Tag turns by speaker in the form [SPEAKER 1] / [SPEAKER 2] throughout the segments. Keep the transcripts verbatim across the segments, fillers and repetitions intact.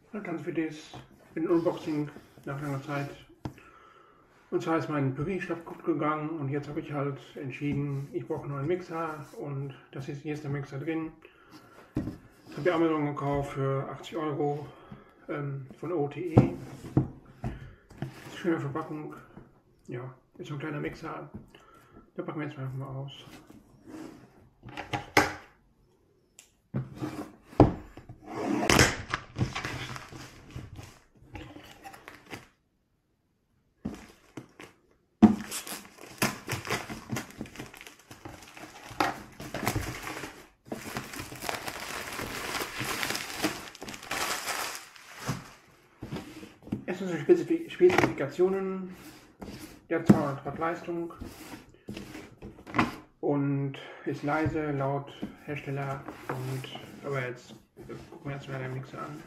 [SPEAKER 1] Ganz für das ein Unboxing nach langer Zeit. Und zwar ist mein Pürierstab kaputt gegangen und jetzt habe ich halt entschieden, ich brauche einen neuen Mixer und das ist hier ist der Mixer drin. Ich habe bei Amazon gekauft für achtzig Euro ähm, von O T E. Schöne Verpackung. Ja, ist so ein kleiner Mixer. Da packen wir jetzt einfach mal aus. Erstens die Spezifikationen, der zweihundert Watt Leistung und ist leise, laut Hersteller. Und aber jetzt gucken wir jetzt mal den Mixer an.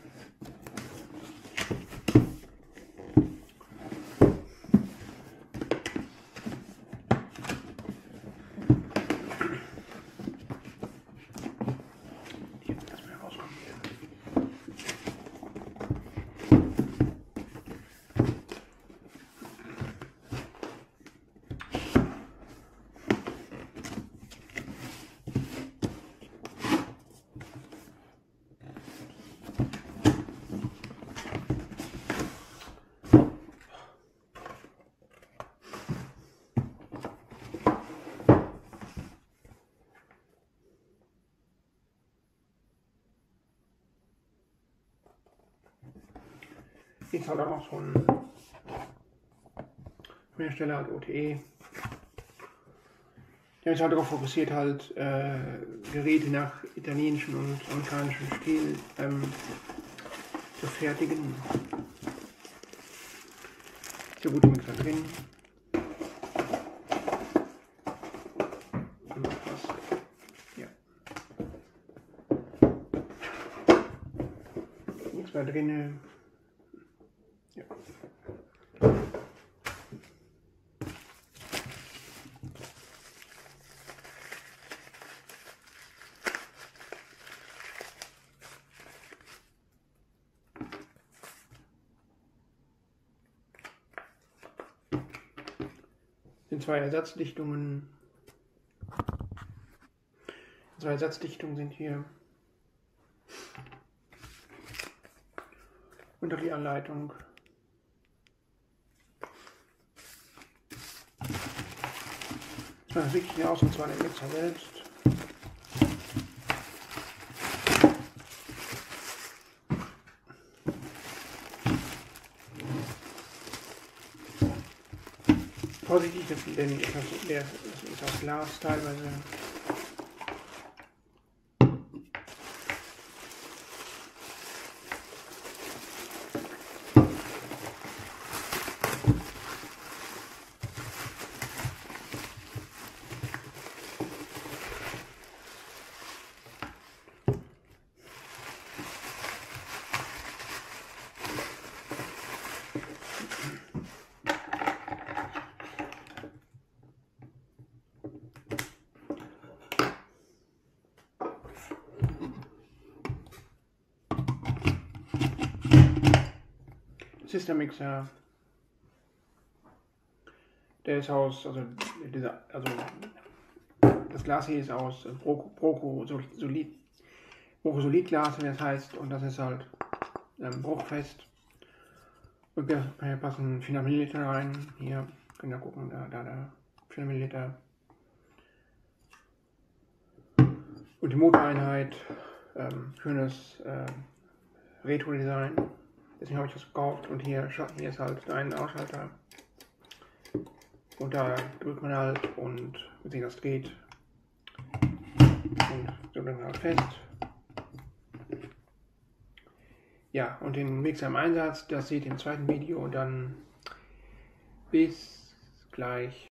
[SPEAKER 1] Hier, lass mal rauskommen hier. Jetzt halt auch noch so ein Hersteller, halt O T E. Der ist halt darauf fokussiert, halt äh, Geräte nach italienischen und amerikanischen Stil ähm, zu fertigen. Ist ja gut im Mixer drin. Und noch was. Ja. Nichts mehr drin. Ja. Sind zwei Ersatzdichtungen. Zwei Ersatzdichtungen sind hier. Unter die Anleitung. Das sieht hier aus, und zwar der Mixer selbst. Vorsichtig, denn der ist aus Glas teilweise. System Mixer, der ist aus, also, dieser, also das Glas hier ist aus Broco Solid, Broco Solid Glas, wie das heißt, und das ist halt ähm, bruchfest. Und hier passen vierhundert Milliliter rein. Hier könnt ihr gucken, da, da, da, vierhundert Milliliter. Und die Motoreinheit, ähm, schönes äh, Retro-Design. Deswegen habe ich das gekauft und hier, hier ist halt ein Ausschalter. Und da drückt man halt und wenn sich das dreht und so dann halt fest. Ja, und den Mixer im Einsatz, das seht ihr im zweiten Video und dann bis gleich.